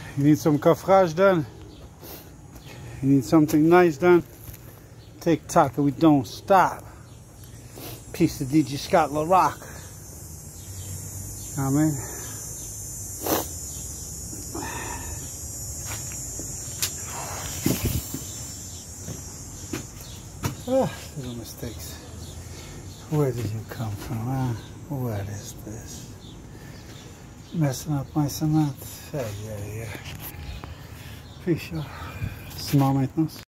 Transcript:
You need some coffrage done? You need something nice done? Tick tock and we don't stop. Piece de DJ Scott La Rock. You know what I mean? Little mistakes. Where did you come from, huh? What is this? Messing up my cement? Yeah. Puis, small maintenance.